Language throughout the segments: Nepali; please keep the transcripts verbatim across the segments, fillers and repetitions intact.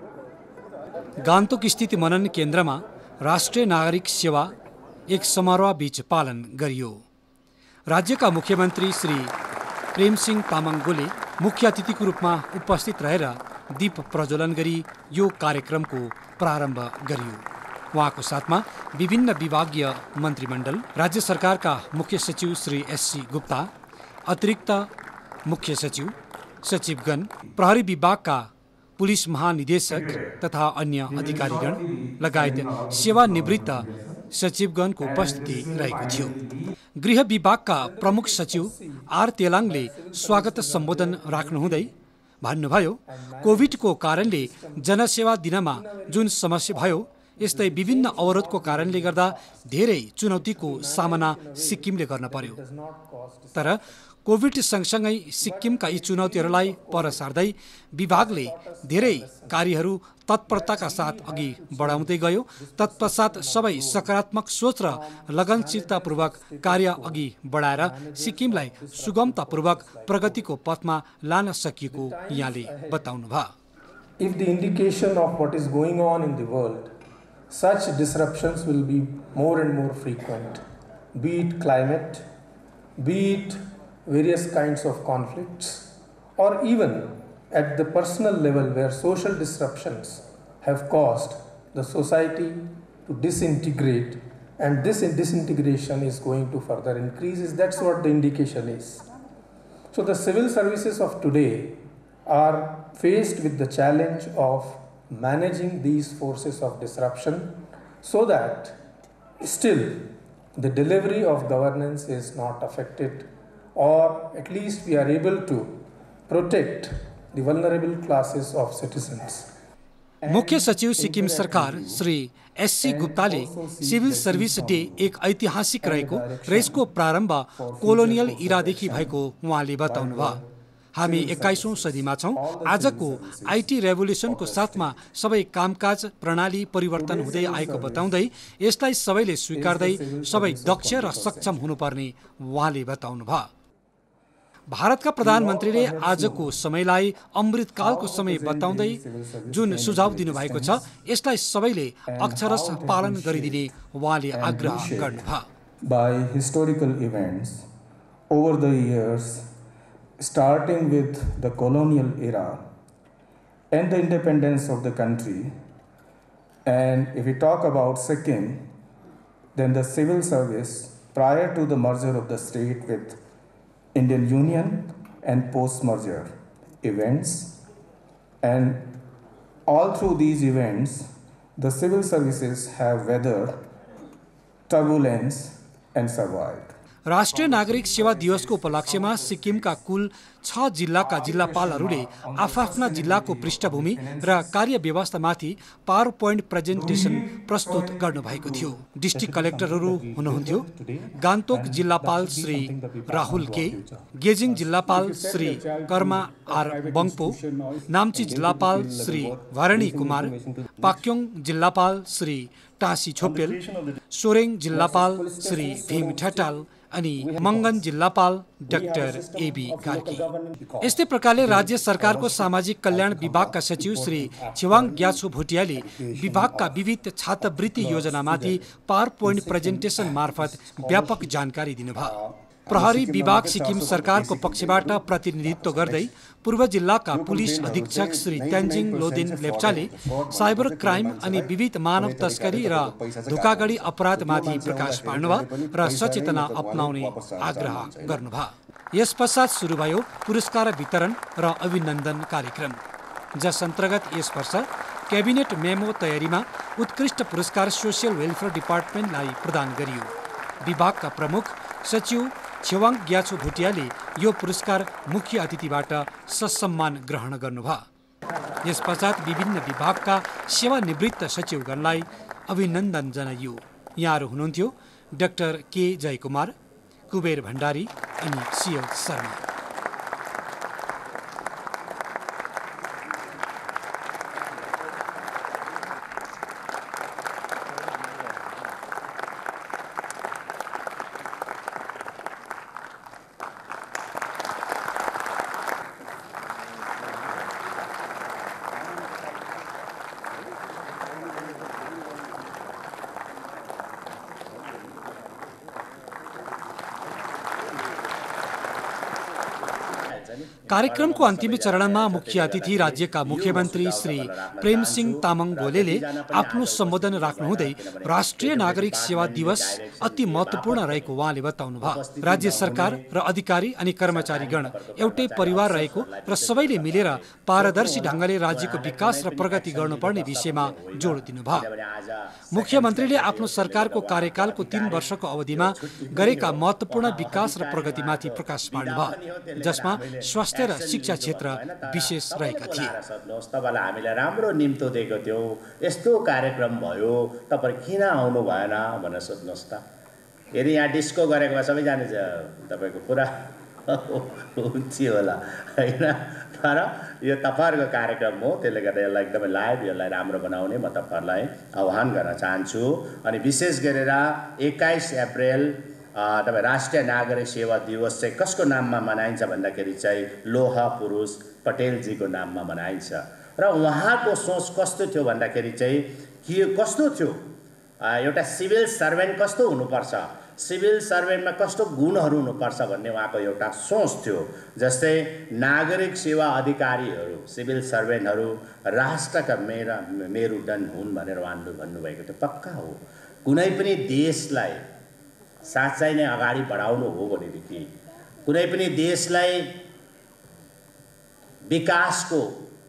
गान्तोक स्थित मनन केन्द्रमा राष्ट्रिय नागरिक सेवा एक समारोह बीच पालन गरियो। राज्यका मुख्यमन्त्री श्री प्रेमसिंह तामाङ गोले मुख्य अतिथिको रूपमा उपस्थित रहेर दीप प्रज्वलन गरी यो कार्यक्रमको प्रारम्भ गरियो। उहाँको साथमा विभिन्न विभागीय मन्त्रीमण्डल, राज्य सरकारका मुख्य सचिव श्री एससी गुप्ता, अतिरिक्त मुख्य सचिव, सचिवगण, प्रहरी विभागका पुलिस महानिदेशक तथा अन्य अधिकारीगण लगायत सेवानिवृत्त सचिवगणको उपस्थिति रहेको थियो। गृह विभागका प्रमुख सचिव आर तेलाङले स्वागत सम्बोधन राख्नुहुँदै भन्नुभयो, कोभिडको कारणले जनसेवा दिनमा जुन समस्या भयो, यस्तै विभिन्न अवरोधको कारणले गर्दा धेरै चुनौतीको सामना सिक्किमले गर्न पर्यो। तर कोभिड सँगसँगै सिक्किमका यी चुनौतीहरूलाई पर सार्दै विभागले धेरै कार्यहरू तत्परताका साथ अघि बढाउँदै गयो। तत्पश्चात सबै सकारात्मक सोच र लगनशीलतापूर्वक कार्य अघि बढाएर सिक्किमलाई सुगमतापूर्वक प्रगतिको पथमा लान सकिएको यहाँले बताउनुभयो। If the indication of what is going on in the world, such disruptions will be more and more frequent, be it climate, be it various kinds of conflicts, or even at the personal level where social disruptions have caused the society to disintegrate, and this disintegration is going to further increase. That's what the indication is. So the civil services of today are faced with the challenge of managing these forces of disruption so that still the delivery of governance is not affected, or at least we are able to protect the vulnerable classes of citizens. मुख्य सचिव सिक्किम सरकार श्री एससी गुप्ताले सिभिल सर्भिस डे एक ऐतिहासिक रहेको र यसको प्रारम्भ कोलोनियल इरादेखि भएको उहाँले बताउनुभयो। हामी एक्काइसौं सदीमा छौं। आजको आईटी रेभोल्युसनको साथमा सबै कामकाज प्रणाली परिवर्तन हुँदै आएको बताउँदै यसलाई सबैले स्वीकार्दै सबै दक्ष र सक्षम हुनुपर्ने उहाँले बताउनुभयो। भारतका प्रधानमन्त्रीले आजको समयलाई अमृतकालको समय बताउँदै जुन सुझाव दिनुभएको छ, यसलाई सबैले अक्षरश पालन गरिदिने उहाँले आग्रह गर्नुभयो। By historical events over the years, starting with the colonial era and the independence of the country, and if we talk about Sikkim, then the civil service prior to the merger of the state with Indian Union and post-merger events, and all through these events, the civil services have weathered turbulence and survived. राष्ट्रिय नागरिक सेवा दिवसको उपलक्ष्यमा सिक्किमका कुल छ जिल्लाका जिल्लापालहरूले आफ्ना जिल्लाको पृष्ठभूमि र कार्य व्यवस्थामाथि पावर पोइन्ट प्रेजेन्टेसन प्रस्तुत गर्नुभएको थियो। डिस्ट्रिक्ट कलेक्टरहरू हुनुहुन्थ्यो गान्तोक जिल्लापाल श्री राहुल के, गेजिङ जिल्लापाल श्री कर्मा आर बङ्पो, नाम्ची जिल्लापाल श्री भरणी कुमार, पाक्योङ जिल्लापाल श्री टाँसी छोपेल, सोरेङ जिल्लापाल श्री भीम ठटाल अनि मङ्गन जिल्लापाल डाक्टर एबी कार्की। यस्तै प्रकारले राज्य सरकारको सामाजिक कल्याण विभागका सचिव श्री छेवाङ ग्याछो भोटियाले विभागका विविध छात्रवृत्ति योजनामाथि पावर पोइन्ट प्रेजेन्टेसन मार्फत व्यापक जानकारी दिनुभयो। प्रहरी विभाग सिक्किम सरकारको पक्षबाट प्रतिनिधित्व गर्दै पूर्व जिल्लाका पुलिस अधीक्षक श्री तेन्जिङ लोदेन लेप्चाले साइबर क्राइम अनि विविध मानव तस्करी र धोखाधडी अपराधमाथि प्रकाश पार्नुभयो र सचेतना अपनाउने आग्रह गर्नुभयो। यस पश्चात सुरु भयो पुरस्कार वितरण र अभिनन्दन कार्यक्रम, जस अन्तर्गत यस वर्ष क्याबिनेट मेमो तयारीमा उत्कृष्ट पुरस्कार सोसियल वेलफेयर डिपार्टमेन्टलाई प्रदान गरियो। विभागका प्रमुख सचिव छेवाङ ग्याछो भोटियाले यो पुरस्कार मुख्य अतिथिबाट ससम्मान ग्रहण गर्नुभयो। यस पश्चात विभिन्न विभागका सेवानिवृत्त सचिवगणलाई अभिनन्दन जनाइयो। यहाँहरू हुनुहुन्थ्यो डाक्टर के जयकुमार, कुबेर भण्डारी अनि सिएल शर्मा। कार्यक्रमको अन्तिम चरणमा मुख्य अतिथि राज्यका मुख्यमन्त्री श्री प्रेमसिंह तामाङ गोलेले आफ्नो सम्बोधन राख्नुहुँदै राष्ट्रिय नागरिक सेवा दिवस अति महत्त्वपूर्ण रहेको उहाँले बताउनुभयो। राज्य सरकार र अधिकारी अनि कर्मचारीगण एउटै परिवार रहेको र सबैले मिलेर पारदर्शी ढङ्गले राज्यको विकास र प्रगति गर्नुपर्ने विषयमा जोड दिनुभयो। मुख्यमन्त्रीले आफ्नो सरकारको कार्यकालको तीन वर्षको अवधिमा गरेका महत्त्वपूर्ण विकास र प्रगतिमाथि प्रकाश पार्नुभयो, जसमा स्वास्थ्य र शिक्षा क्षेत्र विशेष रहेका थिए। तपाईलाई हामीले राम्रो निम्तो दिएको थियौ, यस्तो कार्यक्रम भयो, तपाईँ किन आउनु भएन भनेर सोध्नुहोस् त। यदि यहाँ डिस्को गरेको भए सबैजना तपाईँको पुरा हुन्थ्यो होला होइन, तर यो तपाईँहरूको कार्यक्रम हो, त्यसले गर्दा यसलाई एकदमै लाइभ, यसलाई राम्रो बनाउने म तपाईँहरूलाई आह्वान गर्न चाहन्छु। अनि विशेष गरेर एक्काइस अप्रेल तपाईँ राष्ट्रिय नागरिक सेवा दिवस चाहिँ कसको नाममा मनाइन्छ भन्दाखेरि चाहिँ लोह पुरुष पटेलजीको नाममा मनाइन्छ। र उहाँको सोच कस्तो थियो भन्दाखेरि चाहिँ के कस्तो थियो, एउटा सिभिल सर्भेन्ट कस्तो हुनुपर्छ, सिभिल सर्भेन्टमा कस्तो गुणहरू हुनुपर्छ भन्ने उहाँको एउटा सोच थियो। जस्तै नागरिक सेवा अधिकारीहरू सिभिल सर्भेन्टहरू राष्ट्रका मेरा मेरुदण्ड हुन् भनेर उहाँले भन्नुभएको थियो। पक्का हो, कुनै पनि देशलाई साँच्चै नै अगाडि बढाउनु हो भनेदेखि, कुनै पनि देशलाई विकासको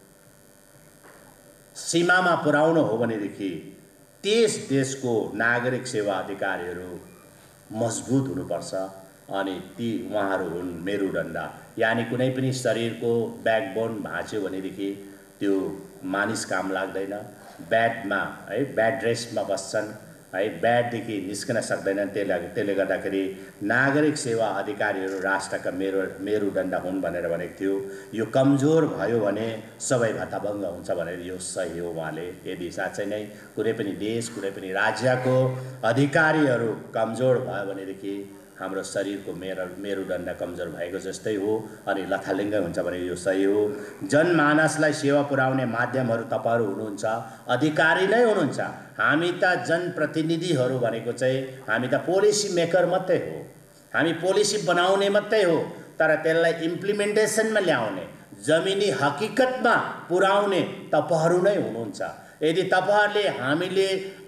सीमामा पुर्याउनु हो भनेदेखि त्यस देशको नागरिक सेवा अधिकारीहरू मजबुत हुनुपर्छ। अनि ती उहाँहरू हुन् मेरुदण्ड, यानि कुनै पनि शरीरको ब्याकबोन भाँच्यो भनेदेखि त्यो मानिस काम लाग्दैन, ब्याडमा है ब्याड रेस्टमा बस्छन् है, ब्याडदेखि निस्कन सक्दैनन्। त्यसले त्यसले गर्दाखेरि नागरिक सेवा अधिकारीहरू राष्ट्रका मेरु मेरुदण्ड हुन् भनेर भनेको थियो। यो कमजोर भयो भने सबै भत्ताभङ्ग हुन्छ भनेर यो सही हो। उहाँले यदि साँच्चै नै कुनै पनि देश कुनै पनि राज्यको अधिकारीहरू कमजोर भयो भनेदेखि हाम्रो शरीरको मेरु मेरुदण्ड कमजोर भएको जस्तै हो अनि लथालिङ्ग हुन्छ भने यो सही हो। जनमानसलाई सेवा पुर्याउने माध्यमहरू तपाईँहरू हुनुहुन्छ, अधिकारी नै हुनुहुन्छ। हामी त जनप्रतिनिधिहरू भनेको चाहिँ हामी त पोलिसी मेकर मात्रै हो, हामी पोलिसी बनाउने मात्रै हो, तर त्यसलाई इम्प्लिमेन्टेसनमा ल्याउने, जमिनी हकीकतमा पुर्याउने तपाईँहरू नै हुनुहुन्छ। यदि तपाईँहरूले हामीले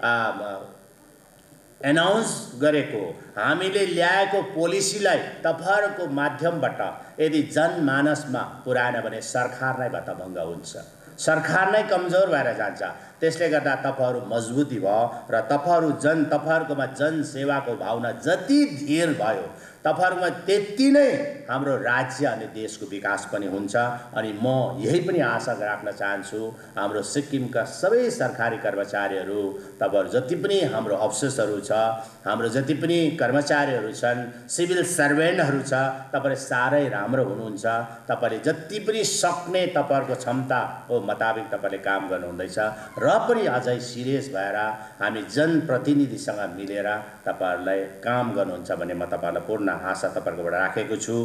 एनाउन्स गरेको हामीले ल्याएको पोलिसीलाई तपाईँहरूको माध्यमबाट यदि जनमानसमा पुर्याएन भने सरकार नै भत्ताभङ्ग हुन्छ, सरकार नै कमजोर भएर जान्छ। त्यसले गर्दा तपाईँहरू मजबुती भयो र तपाईँहरू जन तपाईँहरूकोमा जनसेवाको भावना जति धेर भयो तपाईँहरूमा त्यति नै हाम्रो राज्य अनि देशको विकास पनि हुन्छ। अनि म यही पनि आशा राख्न चाहन्छु हाम्रो सिक्किमका सबै सरकारी कर्मचारीहरू, तपाईँहरू जति पनि हाम्रो अफिसर्सहरू छ, हाम्रो जति पनि कर्मचारीहरू छन्, सिभिल सर्भेन्टहरू छ, तपाईँले साह्रै राम्रो हुनुहुन्छ। तपाईँले जति पनि सक्ने तपाईँहरूको क्षमताको मुताबिक तपाईँले काम गर्नुहुँदैछ र पनि अझै सिरियस भएर हामी जनप्रतिनिधिसँग मिलेर तपाईँहरूलाई काम गर्नुहुन्छ भन्ने म तपाईँहरूलाई पूर्ण आशा तपाईँहरूकोबाट राखेको छु।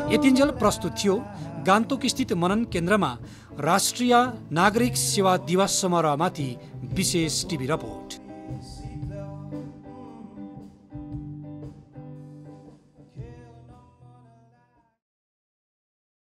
यतिन्जेल प्रस्तुत थियो गान्तोक स्थित मनन केन्द्रमा राष्ट्रिय नागरिक सेवा दिवस समारोहमाथि विशेष टिभी रिपोर्ट।